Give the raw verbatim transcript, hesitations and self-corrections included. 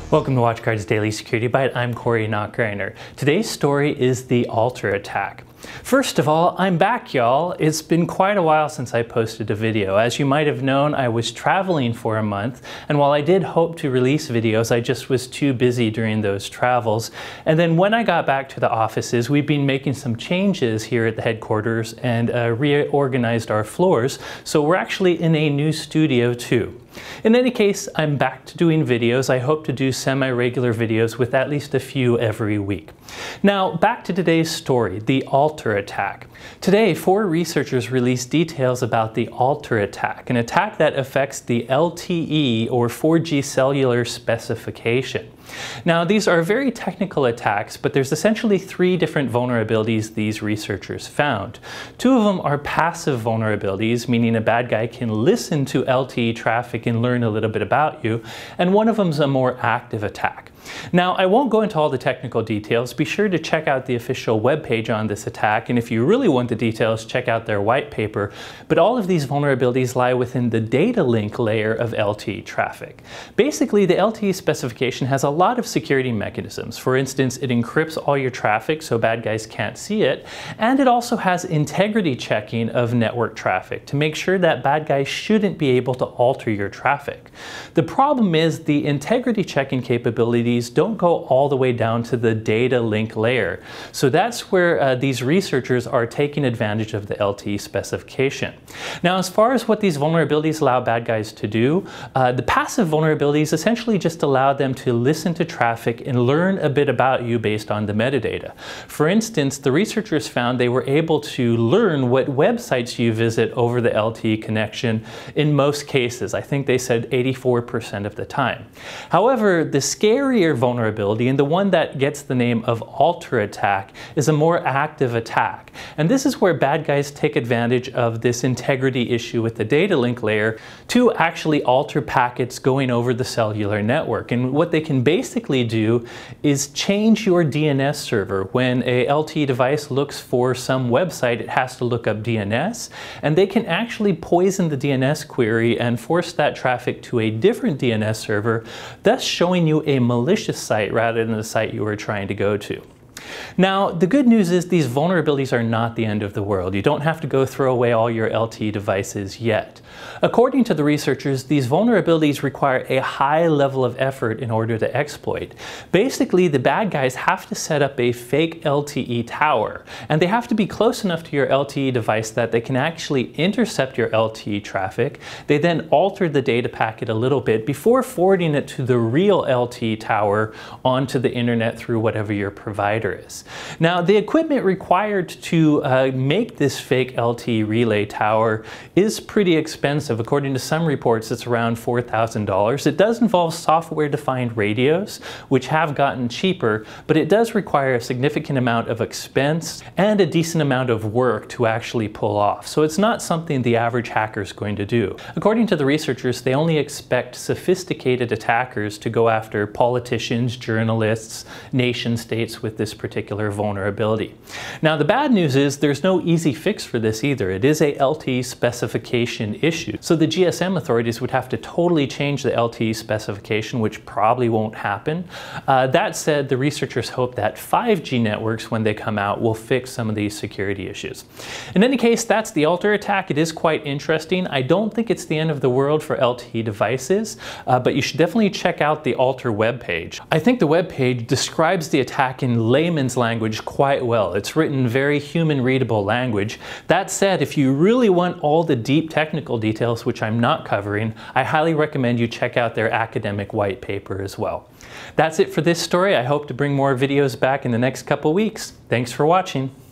Welcome to WatchGuard's Daily Security Byte. I'm Corey Nachreiner. Today's story is the aLTEr attack. First of all, I'm back, y'all. It's been quite a while since I posted a video. As you might have known, I was traveling for a month, and while I did hope to release videos, I just was too busy during those travels. And then when I got back to the offices, we've been making some changes here at the headquarters and uh, reorganized our floors, so we're actually in a new studio too. In any case, I'm back to doing videos. I hope to do semi-regular videos with at least a few every week. Now, back to today's story, the aLTEr attack. Today, four researchers released details about the aLTEr attack, an attack that affects the L T E or four G cellular specification. Now, these are very technical attacks, but there's essentially three different vulnerabilities these researchers found. Two of them are passive vulnerabilities, meaning a bad guy can listen to L T E traffic and learn a little bit about you, and one of them is a more active attack. Now, I won't go into all the technical details. Be sure to check out the official webpage on this attack, and if you really want the details, check out their white paper. But all of these vulnerabilities lie within the data link layer of L T E traffic. Basically, the L T E specification has a lot of security mechanisms. For instance, it encrypts all your traffic so bad guys can't see it, and it also has integrity checking of network traffic to make sure that bad guys shouldn't be able to alter your traffic. The problem is the integrity checking capabilities don't go all the way down to the data link layer. So that's where uh, these researchers are taking advantage of the L T E specification. Now, as far as what these vulnerabilities allow bad guys to do, uh, the passive vulnerabilities essentially just allow them to listen to traffic and learn a bit about you based on the metadata. For instance, the researchers found they were able to learn what websites you visit over the L T E connection in most cases. I think they said eighty-four percent of the time. However, the scarier vulnerability, and the one that gets the name of aLTEr attack, is a more active attack. And this is where bad guys take advantage of this integrity issue with the data link layer to actually alter packets going over the cellular network. And what they can basically do is change your D N S server. When a L T E device looks for some website, it has to look up D N S, and they can actually poison the D N S query and force that traffic to a different D N S server, thus showing you a malicious site rather than the site you were trying to go to. Now, the good news is these vulnerabilities are not the end of the world. You don't have to go throw away all your L T E devices yet. According to the researchers, these vulnerabilities require a high level of effort in order to exploit. Basically, the bad guys have to set up a fake L T E tower, and they have to be close enough to your L T E device that they can actually intercept your L T E traffic. They then alter the data packet a little bit before forwarding it to the real L T E tower onto the internet through whatever your provider is. Now, the equipment required to uh, make this fake L T E relay tower is pretty expensive. According to some reports, it's around four thousand dollars. It does involve software-defined radios, which have gotten cheaper, but it does require a significant amount of expense and a decent amount of work to actually pull off. So it's not something the average hacker is going to do. According to the researchers, they only expect sophisticated attackers to go after politicians, journalists, nation states with this particular vulnerability. Now, the bad news is there's no easy fix for this either. It is a L T E specification issue. So the G S M authorities would have to totally change the L T E specification, which probably won't happen. Uh, that said, the researchers hope that five G networks, when they come out, will fix some of these security issues. In any case, that's the aLTEr attack. It is quite interesting. I don't think it's the end of the world for L T E devices, uh, but you should definitely check out the aLTEr webpage. I think the webpage describes the attack in layman's language quite well. It's written very human readable language. That said, if you really want all the deep technical details, which I'm not covering, I highly recommend you check out their academic white paper as well. That's it for this story. I hope to bring more videos back in the next couple weeks. Thanks for watching.